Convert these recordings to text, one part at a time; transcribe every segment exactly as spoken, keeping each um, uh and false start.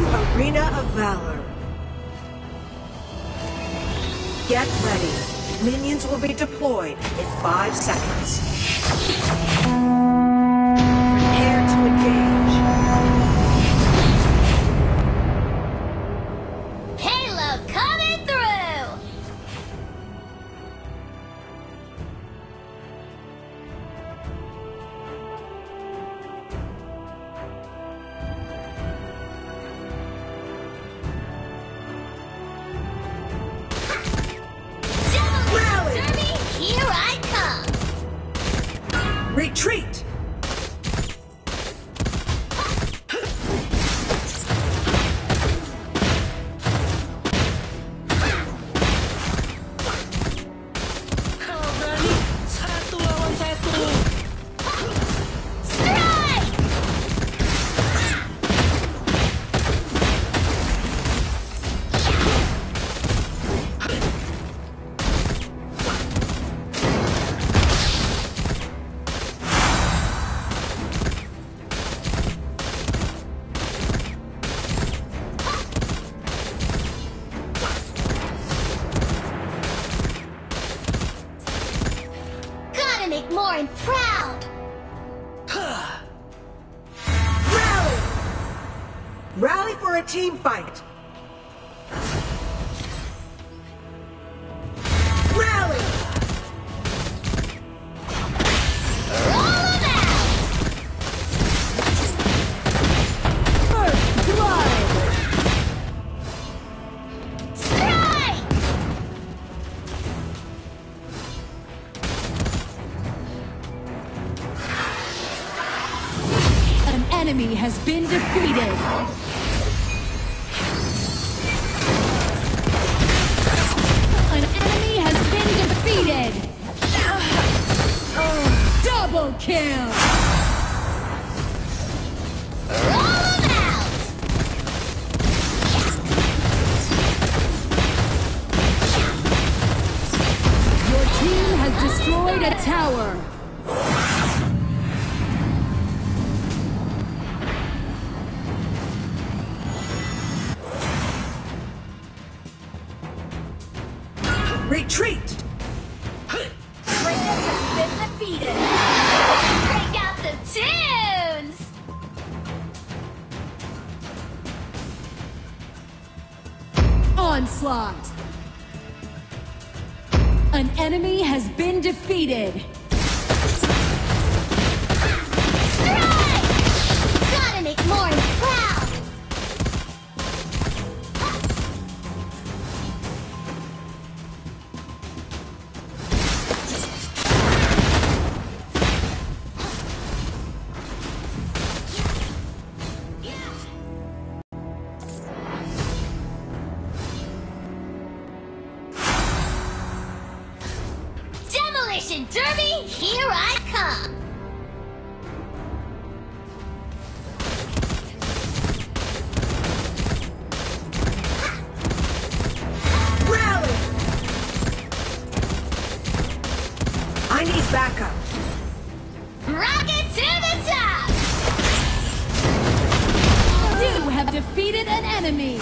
to Arena of Valor. Get ready. Minions will be deployed in five seconds. Prepare to engage. Payload coming through! Rally! Derby, here I come! Retreat! Make Morin proud! Rally! Rally for a team fight! Rally! Roll 'em out! First blood! Strike! Enemy has been defeated. An enemy has been defeated. Double kill. Roll 'em out! Your team has destroyed a tower. Retreat! Greatness has been defeated! Break out some tunes! Onslaught. An enemy has been defeated. Strike! Gotta make Morin proud! Demolition Derby, here I come! Rally! I need backup. Rocket to the top! You have defeated an enemy.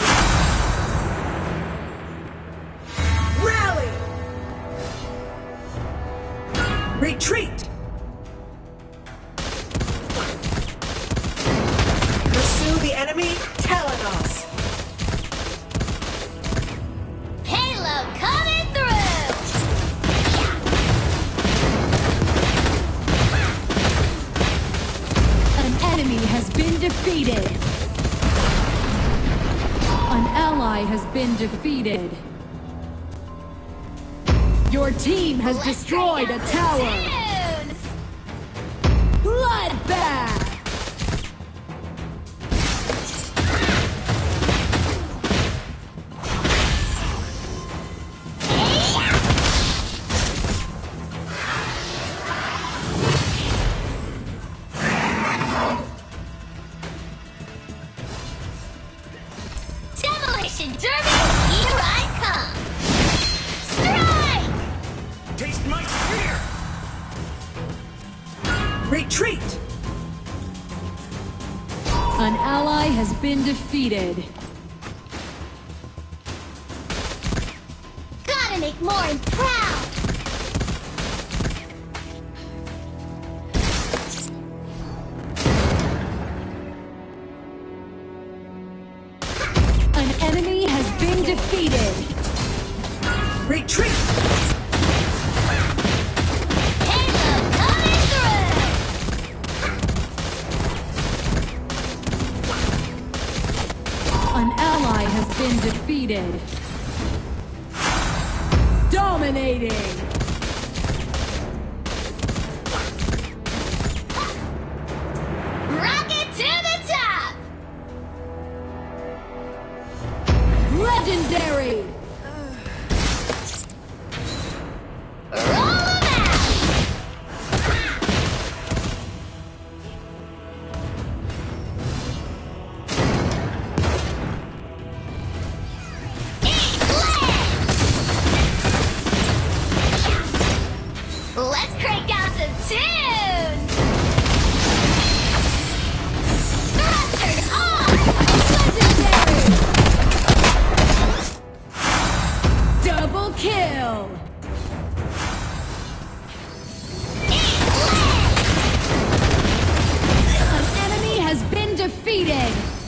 Rally! Retreat! Pursue the enemy, Telenos! Payload coming through! An enemy has been defeated. An ally has been defeated. Your team has Let's destroyed a break out tower. the tunes! Bloodbath. Demolition Derby, here I come! Strike! Taste my spear! Retreat! An ally has been defeated. Gotta make more proud. An enemy has been defeated. Retreat! Halo coming through. An ally has been defeated. Dominating. Rocket to the top. Legendary. Roll 'em out. Eat lead. Let's crank out some tunes. Thrusters on. Legendary. Double kill. Eat lead. An enemy has been defeated.